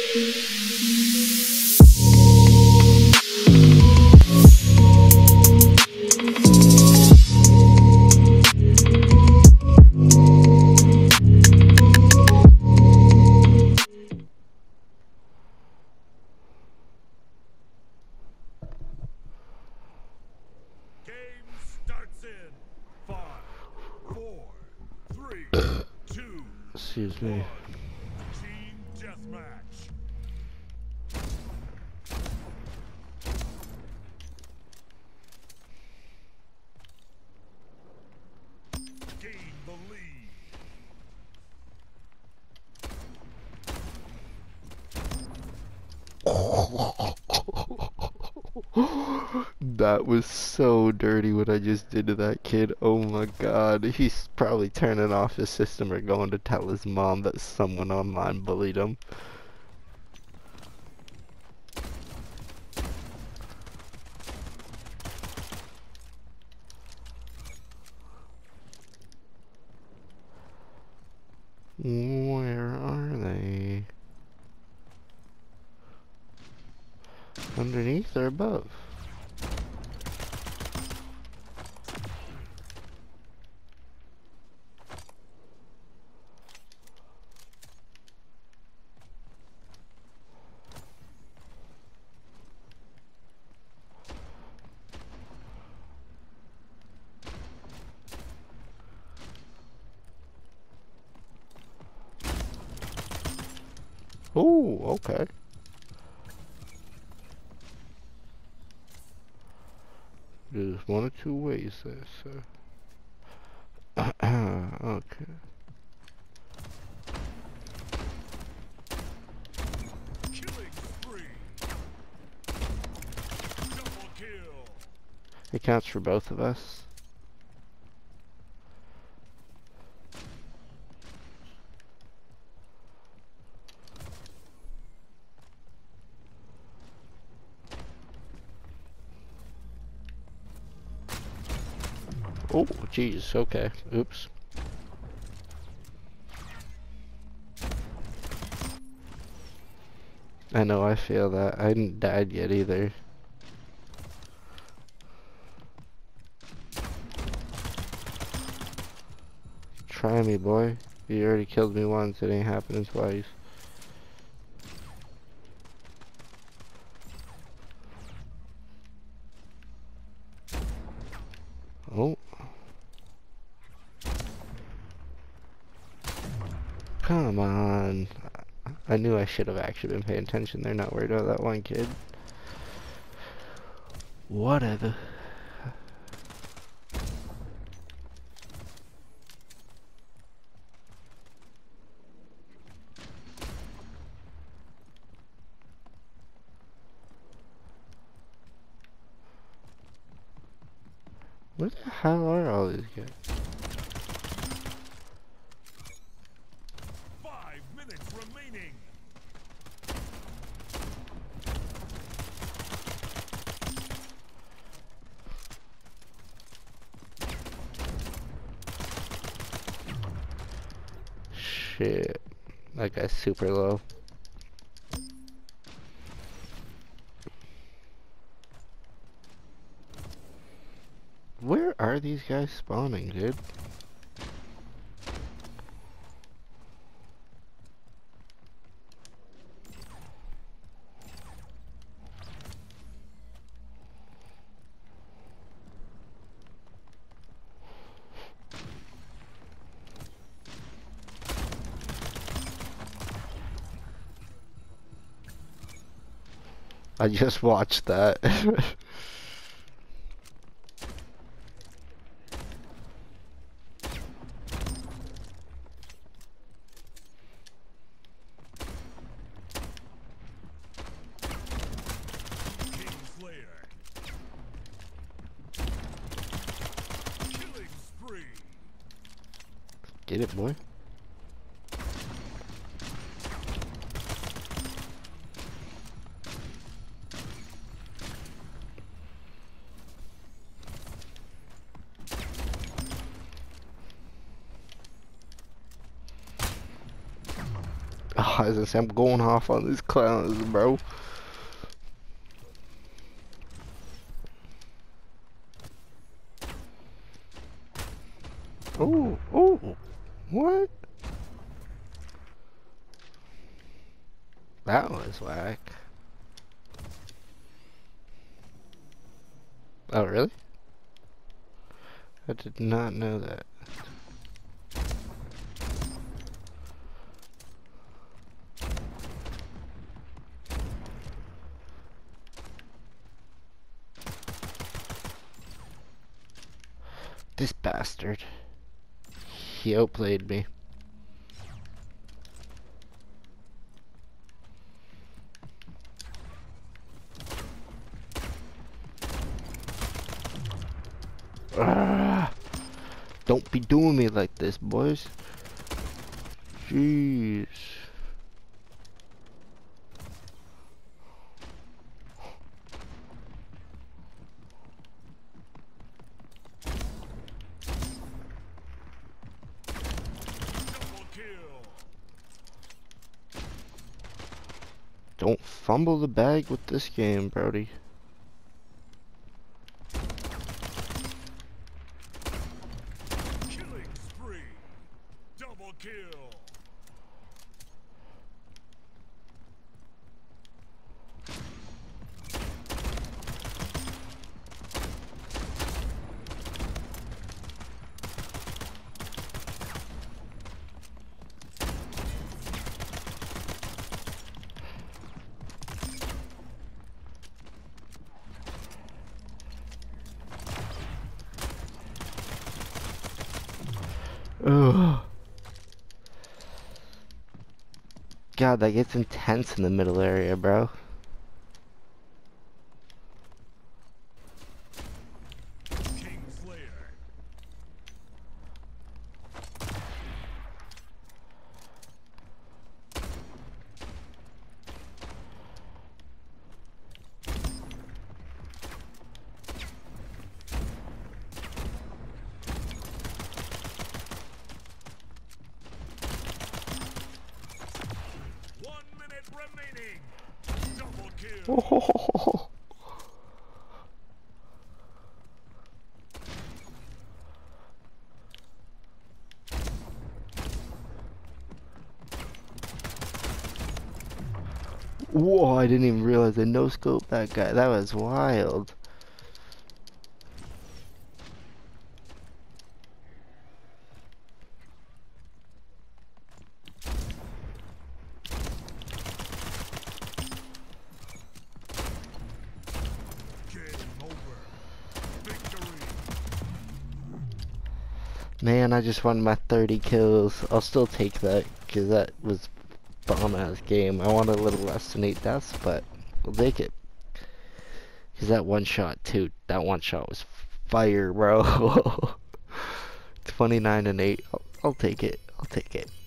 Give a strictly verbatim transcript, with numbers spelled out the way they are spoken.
Excuse me. Team deathmatch. Gain the lead. That was so dirty what I just did to that kid. Oh my god. He's probably turning off his system or going to tell his mom that someone online bullied him. Where are they? Underneath or above? Oh, okay. There's one or two ways there, sir. Okay. Killing spree. Double kill. It counts for both of us. Oh, jeez, okay. Oops. I know, I feel that. I hadn't died yet either. Try me, boy. You already killed me once, it ain't happening twice. Oh. Come on. I knew I should have actually been paying attention. They're not worried about that one kid. Whatever. Where the hell are all these guys? Five minutes remaining. Shit. That guy's super low. Where are these guys spawning, dude? I just watched that. Kingslayer. Killing spree. Get it, boy. I was gonna say, I'm going off on these clowns, bro. Oh, oh, what? That was whack. Oh, really? I did not know that. This bastard. He outplayed me. Ah, don't be doing me like this, boys. Jeez. Double kill. Don't fumble the bag with this game, Brody. Killing spree. Double kill. Ugh. God, that gets intense in the middle area, bro. King Slayer. One minute remaining. Double kill. Oh. Whoa, I didn't even realize I no scope that guy. That was wild. Game over. Victory. Man, I just won my thirty kills. I'll still take that, because that was bomb ass game. I want a little less than eight deaths, but we'll take it. Because that one shot, too, that one shot was fire, bro. twenty-nine and eight. I'll, I'll take it. I'll take it.